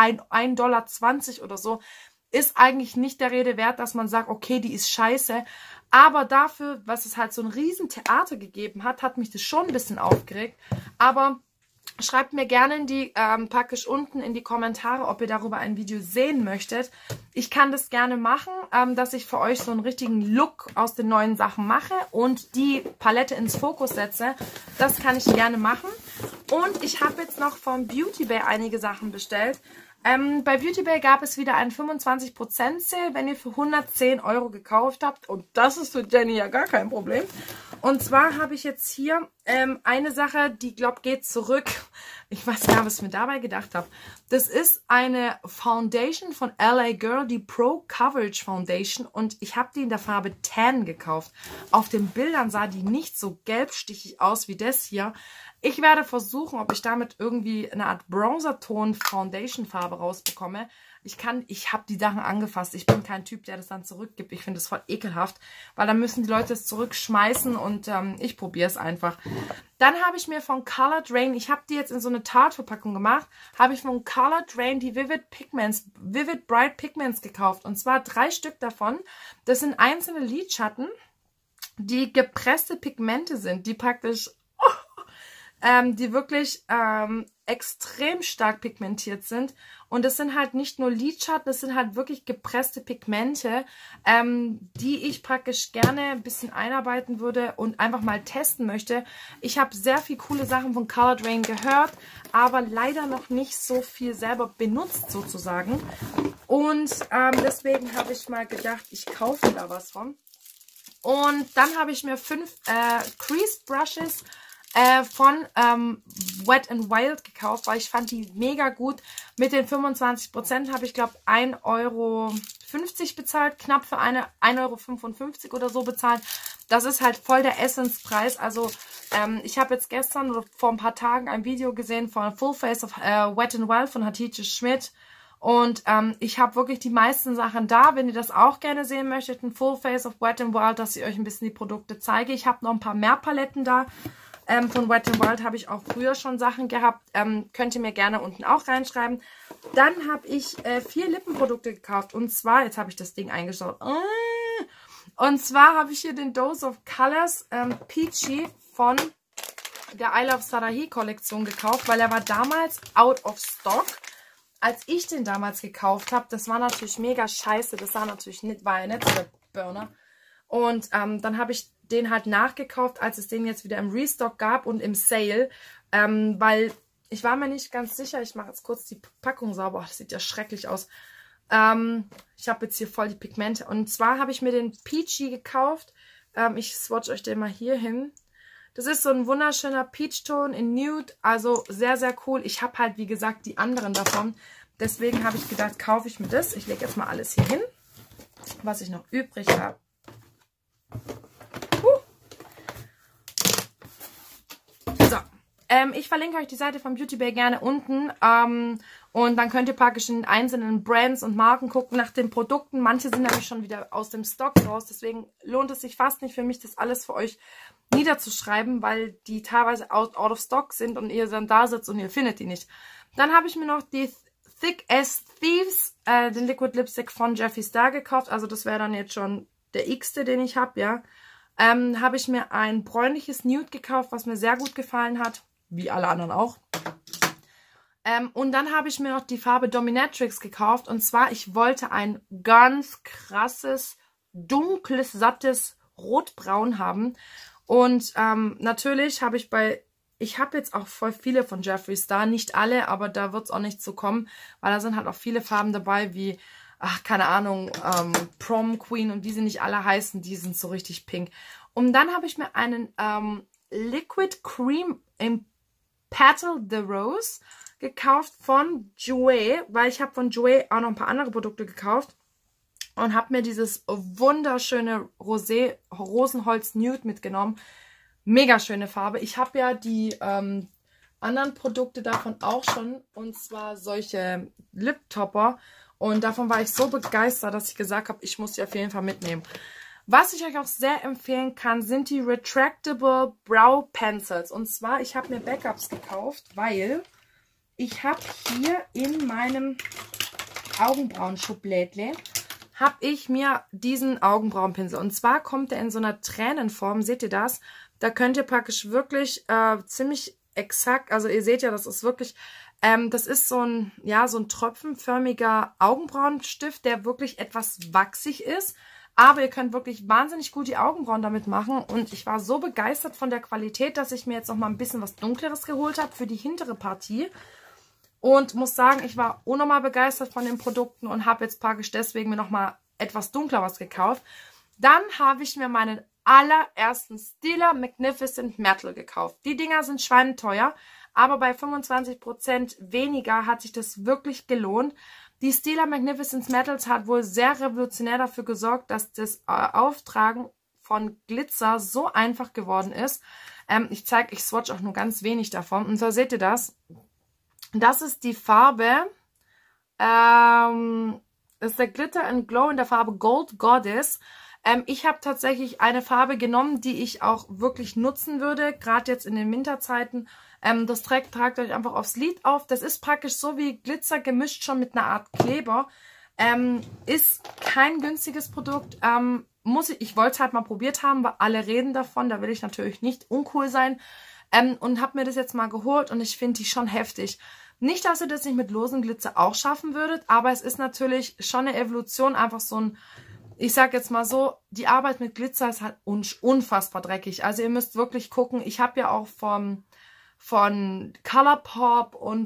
$1,20 oder so. Ist eigentlich nicht der Rede wert, dass man sagt, okay, die ist scheiße. Aber dafür, was es halt so ein Riesentheater gegeben hat, hat mich das schon ein bisschen aufgeregt. Aber schreibt mir gerne in die, praktisch unten in die Kommentare, ob ihr darüber ein Video sehen möchtet. Ich kann das gerne machen, dass ich für euch so einen richtigen Look aus den neuen Sachen mache und die Palette ins Fokus setze. Das kann ich gerne machen. Und ich habe jetzt noch von Beauty Bay einige Sachen bestellt. Bei Beauty Bay gab es wieder einen 25% Sale, wenn ihr für 110 € gekauft habt. Und das ist für Jenny ja gar kein Problem. Und zwar habe ich jetzt hier eine Sache, die, glaube ich, geht zurück. Ich weiß gar nicht, was ich mir dabei gedacht habe. Das ist eine Foundation von LA Girl, die Pro Coverage Foundation. Und ich habe die in der Farbe Tan gekauft. Auf den Bildern sah die nicht so gelbstichig aus wie das hier. Ich werde versuchen, ob ich damit irgendwie eine Art Bronzerton-Foundation-Farbe rausbekomme. Ich habe die Sachen angefasst. Ich bin kein Typ, der das dann zurückgibt. Ich finde das voll ekelhaft, weil dann müssen die Leute es zurückschmeißen und ich probiere es einfach. Dann habe ich mir von Colored Rain, ich habe die jetzt in so eine Tarte-Verpackung gemacht, habe ich von Colored Rain die Vivid Bright Pigments gekauft. Und zwar 3 Stück davon. Das sind einzelne Lidschatten, die gepresste Pigmente sind, die praktisch die wirklich extrem stark pigmentiert sind. Und das sind halt nicht nur Lidschatten, das sind halt wirklich gepresste Pigmente, die ich praktisch gerne ein bisschen einarbeiten würde und einfach mal testen möchte. Ich habe sehr viele coole Sachen von Colored Rain gehört, aber leider noch nicht so viel selber benutzt sozusagen. Und deswegen habe ich mal gedacht, ich kaufe da was von. Und dann habe ich mir 5 Crease Brushes von Wet n Wild gekauft, weil ich fand die mega gut. Mit den 25% habe ich, glaube 1,50 € bezahlt, knapp für 1,55 € oder so bezahlt. Das ist halt voll der Essence-Preis. Also ich habe jetzt gestern oder vor ein paar Tagen ein Video gesehen von Full Face of Wet n Wild von Hatice Schmidt. Und ich habe wirklich die meisten Sachen da. Wenn ihr das auch gerne sehen möchtet, ein Full Face of Wet n Wild, dass ich euch ein bisschen die Produkte zeige. Ich habe noch ein paar mehr Paletten da. Von Wet n Wild habe ich auch früher schon Sachen gehabt. Könnt ihr mir gerne unten auch reinschreiben. Dann habe ich 4 Lippenprodukte gekauft. Und zwar, jetzt habe ich das Ding eingeschaut. Und zwar habe ich hier den Dose of Colors Peachy von der I Love Sarahi Kollektion gekauft, weil er war damals out of stock. Als ich den damals gekauft habe, das war natürlich mega scheiße. Das war natürlich nicht, war ja nicht der Burner. Und dann habe ich den halt nachgekauft, als es den jetzt wieder im Restock gab und im Sale, weil ich war mir nicht ganz sicher. Ich mache jetzt kurz die Packung sauber. Oh, das sieht ja schrecklich aus. Ich habe jetzt hier voll die Pigmente. Und zwar habe ich mir den Peachy gekauft. Ich swatch euch den mal hier hin. Das ist so ein wunderschöner Peach-Ton in Nude. Also sehr, sehr cool. Ich habe halt, wie gesagt, die anderen davon. Deswegen habe ich gedacht, kaufe ich mir das. Ich lege jetzt mal alles hier hin, was ich noch übrig habe. So, ich verlinke euch die Seite von Beauty Bay gerne unten und dann könnt ihr praktisch in einzelnen Brands und Marken gucken nach den Produkten. Manche sind nämlich schon wieder aus dem Stock raus, deswegen lohnt es sich fast nicht für mich, das alles für euch niederzuschreiben, weil die teilweise out of stock sind und ihr dann da sitzt und ihr findet die nicht. Dann habe ich mir noch die Thick as Thieves, den Liquid Lipstick von Jeffree Star gekauft, also das wäre dann jetzt schon der x-te, den ich habe, ja. Habe ich mir ein bräunliches Nude gekauft, was mir sehr gut gefallen hat, wie alle anderen auch. Und dann habe ich mir noch die Farbe Dominatrix gekauft. Und zwar, ich wollte ein ganz krasses, dunkles, sattes Rotbraun haben. Und natürlich habe ich bei ich habe jetzt auch voll viele von Jeffree Star, nicht alle, aber da wird es auch nicht so kommen, weil da sind halt auch viele Farben dabei, wie, ach, keine Ahnung, Prom Queen und wie sie nicht alle heißen, die sind so richtig pink. Und dann habe ich mir einen Liquid Cream im Petal the Rose gekauft von Jouer, weil ich habe von Jouer auch noch ein paar andere Produkte gekauft und habe mir dieses wunderschöne Rosenholz Nude mitgenommen. Mega schöne Farbe. Ich habe ja die anderen Produkte davon auch schon, und zwar solche Lip Topper, und davon war ich so begeistert, dass ich gesagt habe, ich muss die auf jeden Fall mitnehmen. Was ich euch auch sehr empfehlen kann, sind die Retractable Brow Pencils. Und zwar, ich habe mir Backups gekauft, weil ich habe hier in meinem Augenbrauenschublädle habe ich mir diesen Augenbrauenpinsel. Und zwar kommt der in so einer Tränenform, seht ihr das? Da könnt ihr praktisch wirklich ziemlich exakt, also ihr seht ja, das ist wirklich, das ist so ein, ja, so ein tröpfenförmiger Augenbrauenstift, der wirklich etwas wachsig ist. Aber ihr könnt wirklich wahnsinnig gut die Augenbrauen damit machen. Und ich war so begeistert von der Qualität, dass ich mir jetzt noch mal ein bisschen was Dunkleres geholt habe für die hintere Partie. Und muss sagen, ich war unnormal begeistert von den Produkten und habe jetzt praktisch deswegen mir nochmal etwas dunkler was gekauft. Dann habe ich mir meinen allerersten Stila Magnificent Metal gekauft. Die Dinger sind schweineteuer, aber bei 25% weniger hat sich das wirklich gelohnt. Die Stila Magnificent Metals hat wohl sehr revolutionär dafür gesorgt, dass das Auftragen von Glitzer so einfach geworden ist. Ich swatch auch nur ganz wenig davon. Und so seht ihr das. Das ist die Farbe, das ist der Glitter and Glow in der Farbe Gold Goddess. Ich habe tatsächlich eine Farbe genommen, die ich auch wirklich nutzen würde, gerade jetzt in den Winterzeiten. Das tragt euch einfach aufs Lid auf. Das ist praktisch so wie Glitzer gemischt schon mit einer Art Kleber. Ist kein günstiges Produkt. Ich wollte es halt mal probiert haben, weil alle reden davon. Da will ich natürlich nicht uncool sein. Und habe mir das jetzt mal geholt und ich finde die schon heftig. Nicht, dass ihr das nicht mit losen Glitzer auch schaffen würdet, aber es ist natürlich schon eine Evolution, einfach so ein, ich sag jetzt mal so, die Arbeit mit Glitzer ist halt unfassbar dreckig. Also ihr müsst wirklich gucken, ich habe ja auch von Colourpop und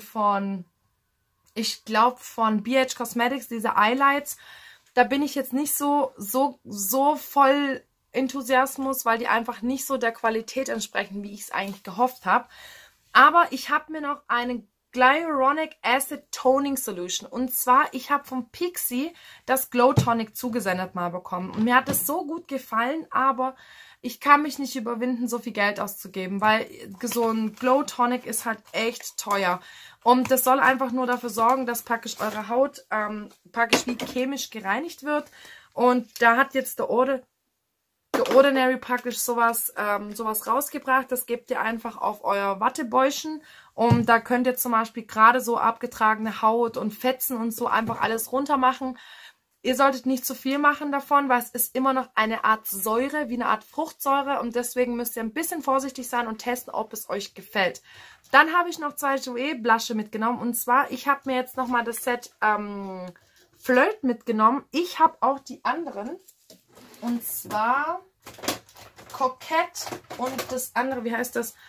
ich glaube von BH Cosmetics, diese Eyelights, da bin ich jetzt nicht so voll Enthusiasmus, weil die einfach nicht so der Qualität entsprechen, wie ich es eigentlich gehofft habe. Aber ich habe mir noch einen Hyaluronic Acid Toning Solution. Und zwar, ich habe vom Pixi das Glow Tonic zugesendet mal bekommen. Und mir hat es so gut gefallen, aber ich kann mich nicht überwinden, so viel Geld auszugeben, weil so ein Glow Tonic ist halt echt teuer. Und das soll einfach nur dafür sorgen, dass praktisch eure Haut praktisch wie chemisch gereinigt wird. Und da hat jetzt der Ordinary praktisch sowas rausgebracht. Das gebt ihr einfach auf euer Wattebäuschen. Und da könnt ihr zum Beispiel gerade so abgetragene Haut und Fetzen und so einfach alles runter machen. Ihr solltet nicht zu viel machen davon, weil es ist immer noch eine Art Säure, wie eine Art Fruchtsäure. Und deswegen müsst ihr ein bisschen vorsichtig sein und testen, ob es euch gefällt. Dann habe ich noch 2 Jouer Blusche mitgenommen. Und zwar, ich habe mir jetzt nochmal das Set Flirt mitgenommen. Ich habe auch die anderen. Und zwar Coquette und das andere, wie heißt das?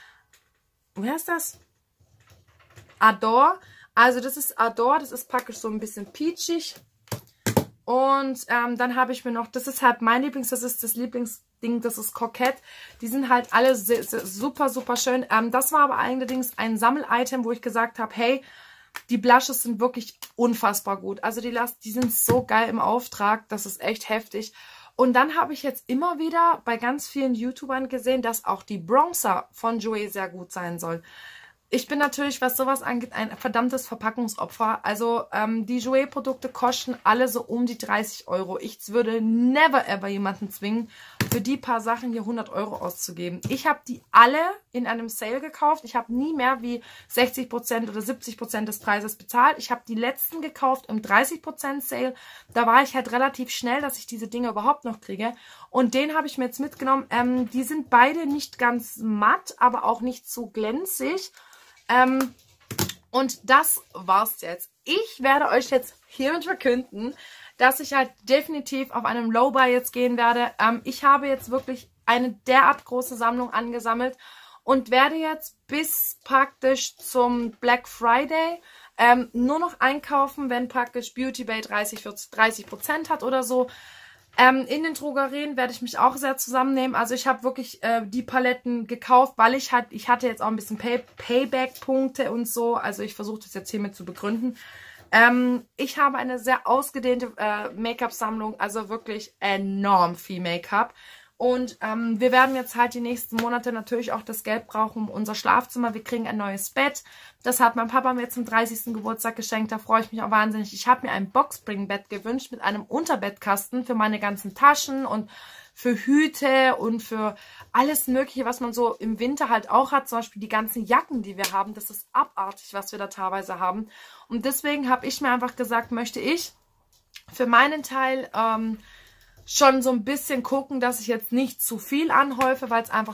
Adore. Also das ist Adore, das ist praktisch so ein bisschen peachig. Und dann habe ich mir noch, das ist halt mein das ist das Lieblingsding, das ist Coquette. Die sind halt alle super, super schön. Das war aber allerdings ein Sammel-Item, wo ich gesagt habe, hey, die Blushes sind wirklich unfassbar gut. Also die sind so geil im Auftrag, das ist echt heftig. Und dann habe ich jetzt immer wieder bei ganz vielen YouTubern gesehen, dass auch die Bronzer von Jouer sehr gut sein soll. Ich bin natürlich, was sowas angeht, ein verdammtes Verpackungsopfer. Also die Jouer-Produkte kosten alle so um die 30 €. Ich würde never ever jemanden zwingen, für die paar Sachen hier 100 € auszugeben. Ich habe die alle in einem Sale gekauft. Ich habe nie mehr wie 60% oder 70% des Preises bezahlt. Ich habe die letzten gekauft im 30% Sale. Da war ich halt relativ schnell, dass ich diese Dinge überhaupt noch kriege. Und den habe ich mir jetzt mitgenommen. Die sind beide nicht ganz matt, aber auch nicht so glänzig. Und das war's jetzt. Ich werde euch jetzt hiermit verkünden, dass ich halt definitiv auf einem Low-Buy jetzt gehen werde. Ich habe jetzt wirklich eine derart große Sammlung angesammelt und werde jetzt bis praktisch zum Black Friday nur noch einkaufen, wenn praktisch Beauty Bay 30% hat oder so. In den Drogerien werde ich mich auch sehr zusammennehmen. Also ich habe wirklich die Paletten gekauft, weil ich hatte jetzt auch ein bisschen Payback-Punkte und so. Also ich versuche das jetzt hiermit zu begründen. Ich habe eine sehr ausgedehnte Make-up-Sammlung, also wirklich enorm viel Make-up. Und wir werden jetzt halt die nächsten Monate natürlich auch das Geld brauchen um unser Schlafzimmer. Wir kriegen ein neues Bett. Das hat mein Papa mir zum 30. Geburtstag geschenkt. Da freue ich mich auch wahnsinnig. Ich habe mir ein Boxspringbett gewünscht mit einem Unterbettkasten für meine ganzen Taschen und für Hüte und für alles Mögliche, was man so im Winter halt auch hat. Zum Beispiel die ganzen Jacken, die wir haben. Das ist abartig, was wir da teilweise haben. Und deswegen habe ich mir einfach gesagt, möchte ich für meinen Teil schon so ein bisschen gucken, dass ich jetzt nicht zu viel anhäufe, weil es einfach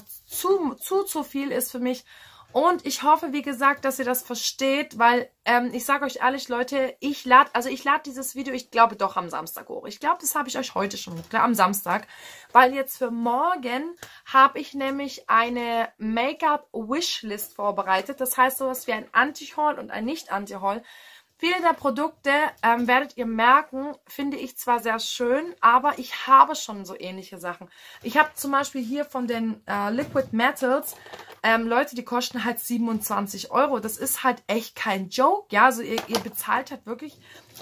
zu viel ist für mich. Und ich hoffe, wie gesagt, dass ihr das versteht, weil ich sage euch ehrlich, Leute, ich lade dieses Video, ich glaube doch am Samstag hoch. Ich glaube, das habe ich euch heute schon hochgeladen, am Samstag, weil jetzt für morgen habe ich nämlich eine Make-up-Wishlist vorbereitet. Das heißt sowas wie ein Anti-Haul und ein Nicht-Anti-Haul. Viele der Produkte, werdet ihr merken, finde ich zwar sehr schön, aber ich habe schon so ähnliche Sachen. Ich habe zum Beispiel hier von den Liquid Metals, Leute, die kosten halt 27 Euro. Das ist halt echt kein Joke, ja, also ihr bezahlt halt wirklich,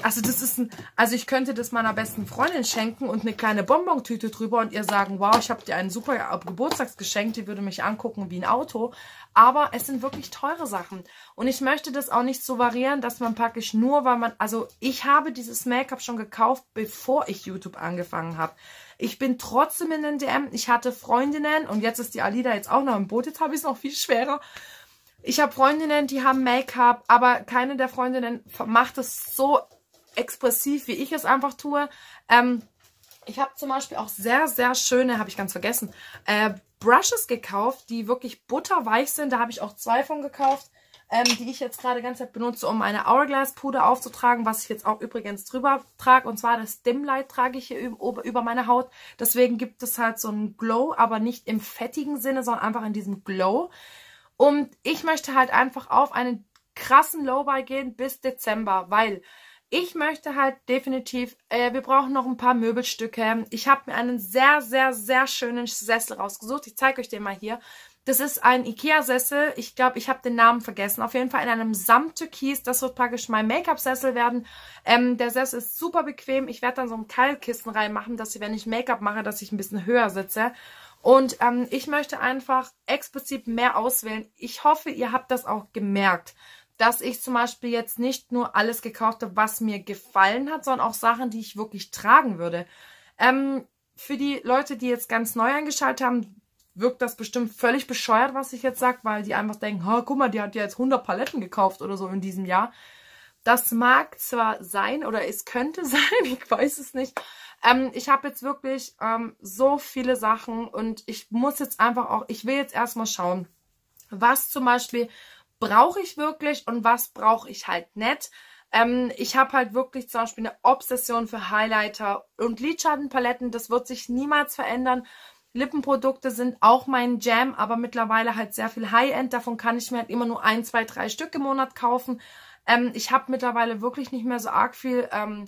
also ich könnte das meiner besten Freundin schenken und eine kleine Bonbontüte drüber und ihr sagen, wow, ich habe dir ein super Geburtstagsgeschenk, die würde mich angucken wie ein Auto. Aber es sind wirklich teure Sachen. Und ich möchte das auch nicht so variieren, dass man praktisch nur, weil man, also ich habe dieses Make-up schon gekauft, bevor ich YouTube angefangen habe. Ich bin trotzdem in den DM, ich hatte Freundinnen und jetzt ist die Alida jetzt auch noch im Boot, jetzt habe ich es noch viel schwerer. Ich habe Freundinnen, die haben Make-up, aber keine der Freundinnen macht es so expressiv, wie ich es einfach tue. Ich habe zum Beispiel auch sehr, sehr schöne, habe ich ganz vergessen, Brushes gekauft, die wirklich butterweich sind. Da habe ich auch 2 von gekauft, die ich jetzt gerade die ganze Zeit benutze, um meine Hourglass-Puder aufzutragen, was ich jetzt auch übrigens drüber trage. Und zwar das Dim Light trage ich hier über meine Haut. Deswegen gibt es halt so einen Glow, aber nicht im fettigen Sinne, sondern einfach in diesem Glow. Und ich möchte halt einfach auf einen krassen Low-Buy gehen bis Dezember, weil ich möchte halt definitiv, wir brauchen noch ein paar Möbelstücke. Ich habe mir einen sehr, sehr, sehr schönen Sessel rausgesucht. Ich zeige euch den mal hier. Das ist ein Ikea-Sessel. Ich glaube, ich habe den Namen vergessen. Auf jeden Fall in einem Samttürkis. Das wird praktisch mein Make-up-Sessel werden. Der Sessel ist super bequem. Ich werde dann so ein Keilkissen reinmachen, dass ich, wenn ich Make-up mache, dass ich ein bisschen höher sitze. Und ich möchte einfach explizit mehr auswählen. Ich hoffe, ihr habt das auch gemerkt, dass ich zum Beispiel jetzt nicht nur alles gekauft habe, was mir gefallen hat, sondern auch Sachen, die ich wirklich tragen würde. Für die Leute, die jetzt ganz neu eingeschaltet haben, wirkt das bestimmt völlig bescheuert, was ich jetzt sage, weil die einfach denken, oh, guck mal, die hat ja jetzt 100 Paletten gekauft oder so in diesem Jahr. Das mag zwar sein oder es könnte sein, ich weiß es nicht. Ich habe jetzt wirklich so viele Sachen und ich muss jetzt einfach auch, ich will jetzt erstmal schauen, was zum Beispiel brauche ich wirklich und was brauche ich halt nicht. Ich habe halt wirklich zum Beispiel eine Obsession für Highlighter und Lidschattenpaletten. Das wird sich niemals verändern. Lippenprodukte sind auch mein Jam, aber mittlerweile halt sehr viel High-End. Davon kann ich mir halt immer nur 1, 2, 3 Stück im Monat kaufen. Ich habe mittlerweile wirklich nicht mehr so arg viel,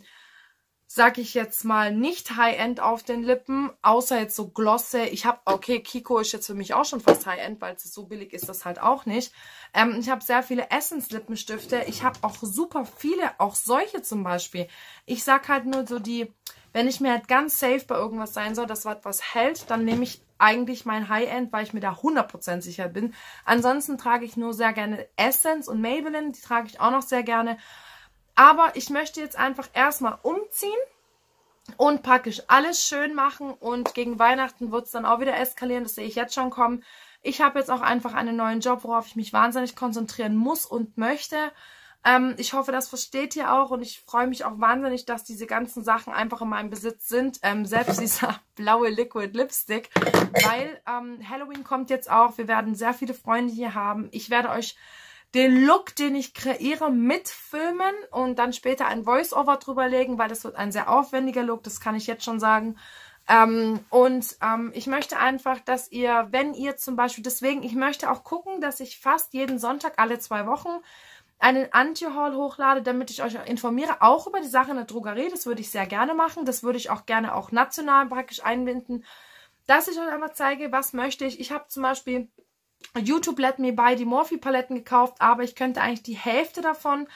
sag ich jetzt mal, nicht High-End auf den Lippen, außer jetzt so Glosse. Ich habe, okay, Kiko ist jetzt für mich auch schon fast High-End, weil es so billig ist das halt auch nicht. Ich habe sehr viele Essence-Lippenstifte. Ich habe auch super viele, auch solche zum Beispiel. Ich sag halt nur so wenn ich mir halt ganz safe bei irgendwas sein soll, dass was hält, dann nehme ich eigentlich mein High-End, weil ich mir da 100% sicher bin. Ansonsten trage ich nur sehr gerne Essence und Maybelline, die trage ich auch noch sehr gerne. Aber ich möchte jetzt einfach erstmal umziehen und praktisch alles schön machen und gegen Weihnachten wird es dann auch wieder eskalieren, das sehe ich jetzt schon kommen. Ich habe jetzt auch einfach einen neuen Job, worauf ich mich wahnsinnig konzentrieren muss und möchte. Ich hoffe, das versteht ihr auch und ich freue mich auch wahnsinnig, dass diese ganzen Sachen einfach in meinem Besitz sind. Selbst dieser blaue Liquid Lipstick, weil Halloween kommt jetzt auch. Wir werden sehr viele Freunde hier haben. Ich werde euch den Look, den ich kreiere, mitfilmen und dann später ein Voice-Over drüber legen, weil das wird ein sehr aufwendiger Look, das kann ich jetzt schon sagen. Ich möchte einfach, dass ihr, wenn ihr zum Beispiel, deswegen, ich möchte auch gucken, dass ich fast jeden Sonntag alle 2 Wochen einen Anti-Haul hochlade, damit ich euch informiere, auch über die Sache in der Drogerie. Das würde ich sehr gerne machen. Das würde ich auch gerne auch national praktisch einbinden, dass ich euch einfach zeige, was möchte ich. Ich habe zum Beispiel YouTube Let Me Buy die Morphe Paletten gekauft, aber ich könnte eigentlich die Hälfte davon,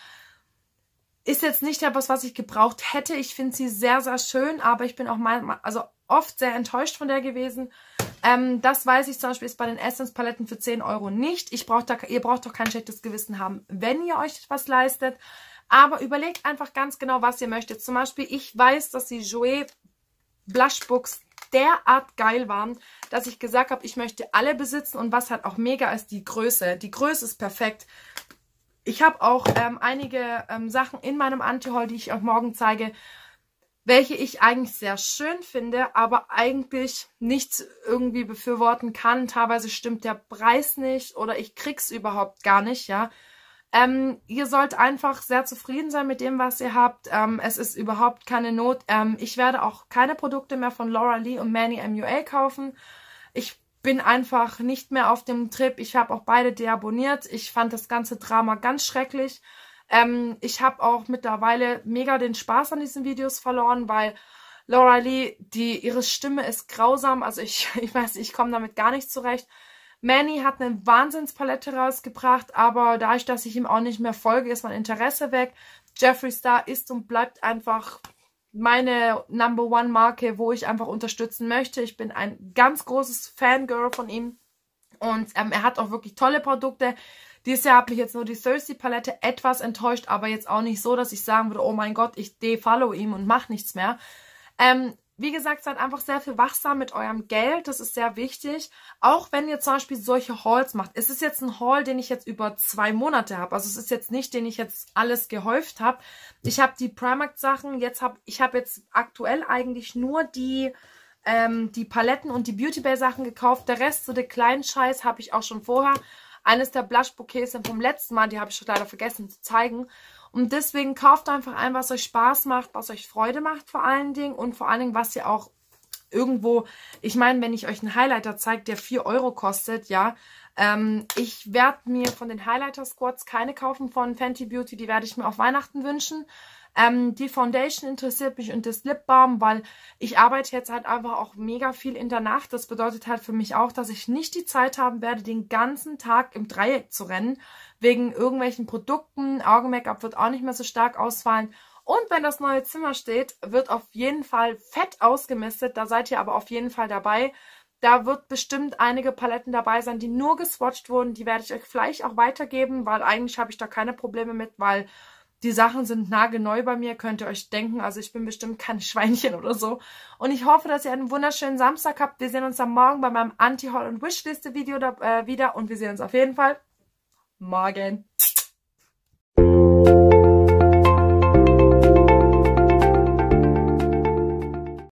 ist jetzt nicht etwas, was ich gebraucht hätte. Ich finde sie sehr, sehr schön, aber ich bin auch oft sehr enttäuscht von der gewesen. Das weiß ich zum Beispiel ist bei den Essence Paletten für 10 € nicht. Ihr braucht doch kein schlechtes Gewissen haben, wenn ihr euch etwas leistet. Aber überlegt einfach ganz genau, was ihr möchtet. Zum Beispiel, ich weiß, dass die Jouer Blushbooks derart geil waren, dass ich gesagt habe, ich möchte alle besitzen. Und was halt auch mega ist, die Größe. Die Größe ist perfekt. Ich habe auch einige Sachen in meinem Anti-Haul, die ich euch morgen zeige, welche ich eigentlich sehr schön finde, aber eigentlich nicht irgendwie befürworten kann. Teilweise stimmt der Preis nicht oder ich krieg's überhaupt gar nicht, ja. Ihr sollt einfach sehr zufrieden sein mit dem, was ihr habt. Es ist überhaupt keine Not. Ich werde auch keine Produkte mehr von Laura Lee und Manny MUA kaufen. Ich bin einfach nicht mehr auf dem Trip. Ich habe auch beide deabonniert. Ich fand das ganze Drama ganz schrecklich. Ich habe auch mittlerweile mega den Spaß an diesen Videos verloren, weil Laura Lee, ihre Stimme ist grausam. Also ich weiß, ich komme damit gar nicht zurecht. Manny hat eine Wahnsinnspalette rausgebracht, aber dadurch, dass ich ihm auch nicht mehr folge, ist mein Interesse weg. Jeffree Star ist und bleibt einfach meine Number-One-Marke, wo ich einfach unterstützen möchte. Ich bin ein ganz großes Fangirl von ihm und er hat auch wirklich tolle Produkte. Dieses Jahr hat mich jetzt nur die Thirsty-Palette etwas enttäuscht, aber jetzt auch nicht so, dass ich sagen würde, oh mein Gott, ich defollow ihm und mache nichts mehr. Wie gesagt, seid einfach sehr viel wachsam mit eurem Geld. Das ist sehr wichtig. Auch wenn ihr zum Beispiel solche Hauls macht. Es ist jetzt ein Haul, den ich jetzt über 2 Monate habe. Also es ist jetzt nicht, den ich jetzt alles gehäuft habe. Ich habe die Primark-Sachen. Ich habe jetzt aktuell eigentlich nur die Paletten und die Beauty Bay Sachen gekauft. Der Rest, so der kleinen Scheiß, habe ich auch schon vorher. Eines der Blush-Bouquets sind vom letzten Mal. Die habe ich leider vergessen zu zeigen. Und deswegen kauft einfach ein, was euch Spaß macht, was euch Freude macht vor allen Dingen. Und vor allen Dingen, was ihr auch irgendwo, ich meine, wenn ich euch einen Highlighter zeige, der 4 € kostet, ja. Ich werde mir von den Highlighter Squads keine kaufen von Fenty Beauty, die werde ich mir auf Weihnachten wünschen. Die Foundation interessiert mich und das Lip Balm, weil ich arbeite jetzt halt einfach auch mega viel in der Nacht. Das bedeutet halt für mich auch, dass ich nicht die Zeit haben werde, den ganzen Tag im Dreieck zu rennen, wegen irgendwelchen Produkten. Augen-Make-up wird auch nicht mehr so stark ausfallen. Und wenn das neue Zimmer steht, wird auf jeden Fall fett ausgemistet. Da seid ihr aber auf jeden Fall dabei. Da wird bestimmt einige Paletten dabei sein, die nur geswatcht wurden. Die werde ich euch vielleicht auch weitergeben, weil eigentlich habe ich da keine Probleme mit, weil die Sachen sind nagelneu bei mir, könnt ihr euch denken. Also ich bin bestimmt kein Schweinchen oder so. Und ich hoffe, dass ihr einen wunderschönen Samstag habt. Wir sehen uns am Morgen bei meinem Anti-Haul- und Wishliste-Video wieder. Und wir sehen uns auf jeden Fall morgen.